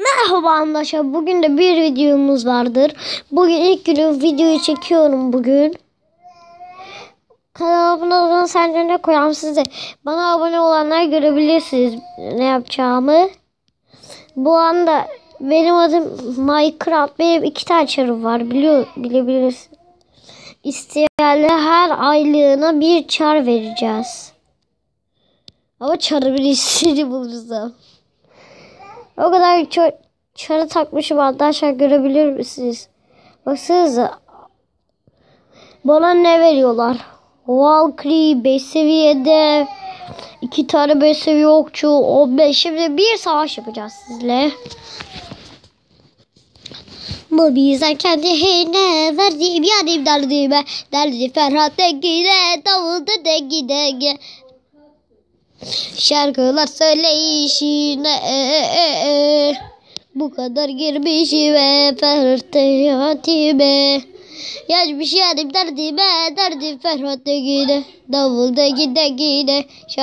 Merhaba arkadaşlar. Bugün de bir videomuz vardır. Bugün ilk günüm, videoyu çekiyorum bugün. Kanalıma abone sence ne koyayım size. Bana abone olanlar görebilirsiniz ne yapacağımı. Bu anda benim adım Minecraft. Benim 2 tane çarım var. Bilebilirsiniz. İsteyenler her aylığına bir çar vereceğiz. Ama çarı birisini bulursam. O kadar çarı takmışım arkadaşlar, görebilir misiniz? Baksanıza. Bana ne veriyorlar? Valkyrie 5 seviyede. 2 tane 5 seviye okçu 15. Şimdi bir savaş yapacağız sizle. Bu bizden kendi heyne verdiğim yarim derdime. Derdi Ferhat Dengi'de davulda Dengi'de. Şarkılar söyleyişine bu kadar girmişim ve Ferhat'ime. Yazmış yarim derdime, derdim Ferhat Dengi'de davul Dengi'de.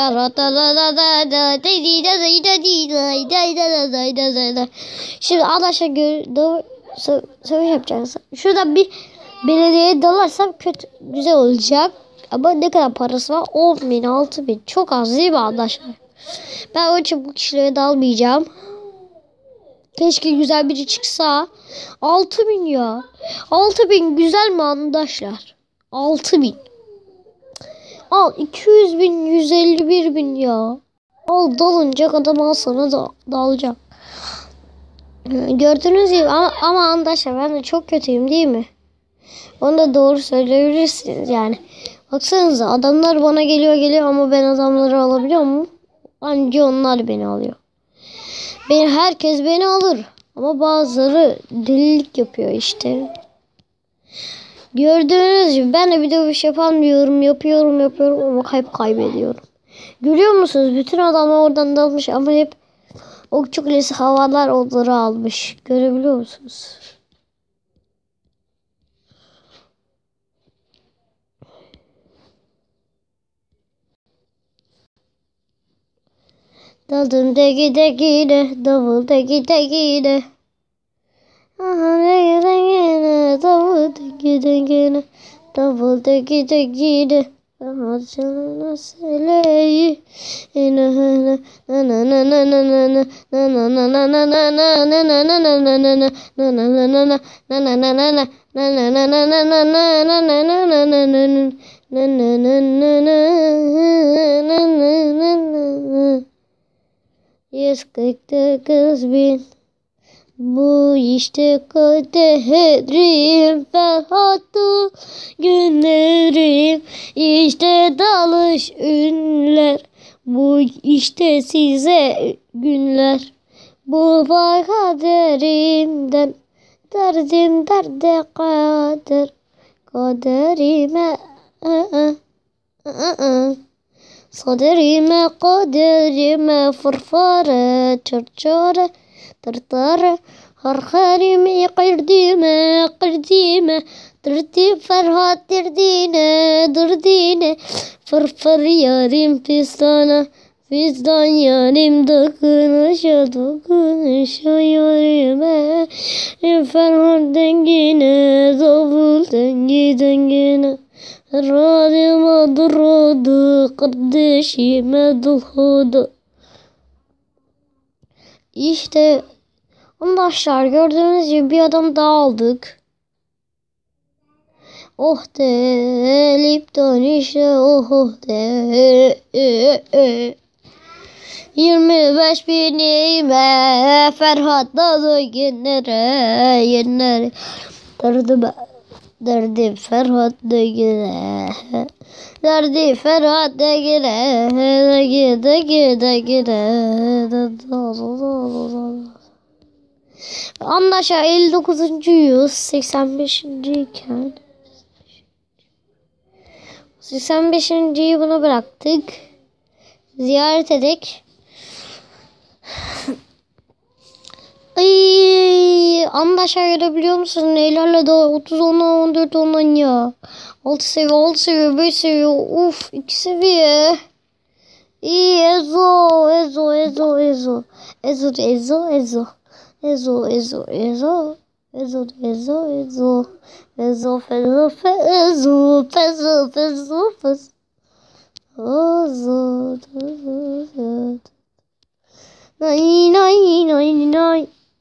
Şimdi arkadaşlar savaş yapacağız. Şuradan bir belediyeye dalarsam güzel olacak. Ama ne kadar parası var? 10.000, 6.000. Çok az değil mi arkadaşlar? Ben onun için bu kişilere dalmayacağım. Keşke güzel biri çıksa. 6.000 ya. 6.000 güzel mi arkadaşlar? 6.000. Al 200.000, 151.000 ya. Al dalınacak adam, al sana da dalacak. Gördüğünüz gibi ama arkadaşlar ben de çok kötüyüm değil mi? Onu da doğru söyleyebilirsiniz yani. Baksanıza adamlar bana geliyor ama ben adamları alabiliyor muyum? Anca onlar beni alıyor. Herkes beni alır. Ama bazıları delilik yapıyor işte. Gördüğünüz gibi ben de bir dövüş yapamıyorum. Yapıyorum ama hep kaybediyorum. Görüyor musunuz? Bütün adamlar oradan dalmış ama hep okçu kulesi havalar onları almış. Görebiliyor musunuz? Daldım de gide davul de gide. Aha de gide davul de gide davul de gide. Aha canına söyleyi na na na na na na na na na na na na na na. 149 bin. Bu işte kaderim Ferhat'ı günlerim. İşte dalış ünler. Bu işte size günler. Bu var kaderimden. Derdim derde kader. Kaderime صدرime kaderime fırfara çarçara tartara harharime kırdime dırdi Ferhat dırdine fırfır yarim pistana Fizdan yarim dokunuşa yarime Ferhat dengine davul dengine Radim durdu kardeşime dulhudu. İşte arkadaşlar gördüğünüz gibi bir adam daha aldık. Oh de Lipton işte oh de 25 binime Ferhat dalı günlere derdi Ferhat Dengi'de. Derdi Ferhat Dengi'de. Arkadaşlar 59. yüz 85. iken 85.yi buna bıraktık. Ziyaret edik. Arkadaşlar görebiliyor musunuz? Neylerle daha 30 ondan 14 ondan ya. 6 seviye 5 seviye. Uf 2 seviye. İyi Ezo. Ezo, ezo, ezo. Ezo, ezo, ezo. Ezo, fezo, fezo. Fezo, fezo, fezo. Ozo, ozo. Nay, nay, nay, nay.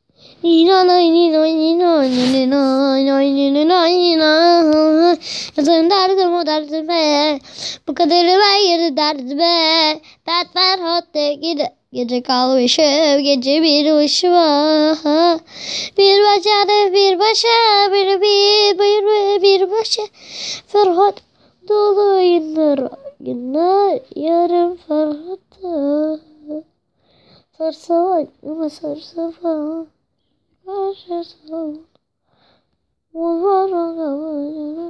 Yazın derdim o derdime, bu kadarı hayır derdime. Dert Ferhat de gece kalmışım, gece bir başıma. Bir başa da bir başa, bir başa. Ferhat dolu günler yarım Ferhat'ta. Sarsa ama sarsa falan. Sarsa var ona.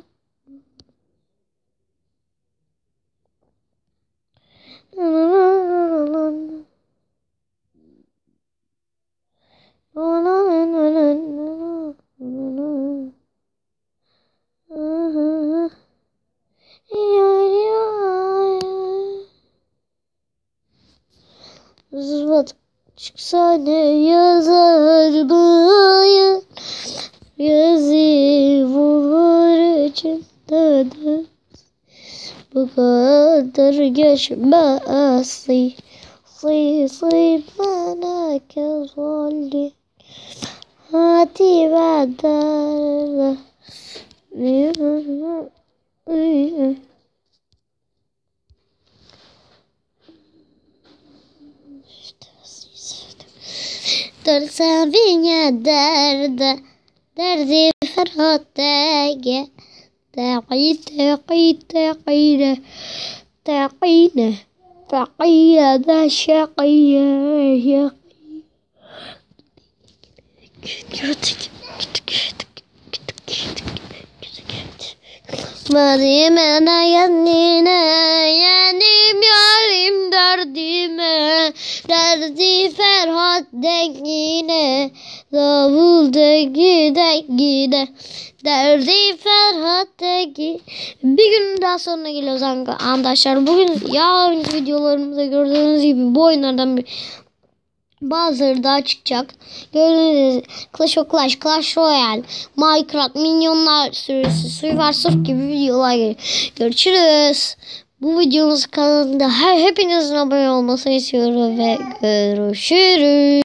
Zıvat çıksa ne yazar mıyım? Yazı bulur içinde de bu kadar geçmez. Sıy bana kezali hadi bedel. Dersen vinya derdi Ferhat dege تقينا فقيد شقيا Madimena yanine yenim yarim derdime derdi Ferhat dengine davul dengine derdi Ferhat dengine. Bir gün daha sonra geliyoruz arkadaşlar. Bugün yarınki videolarımızda gördüğünüz gibi bu oyunlardan bazıları daha çıkacak. Gördüğünüz gibi Clash Royale, Minecraft, Minyonlar sürüsü, Survivor Surf gibi videolar geliyor. Görüşürüz. Bu videomuz kanalında hepinizin abone olmasını istiyorum ve görüşürüz.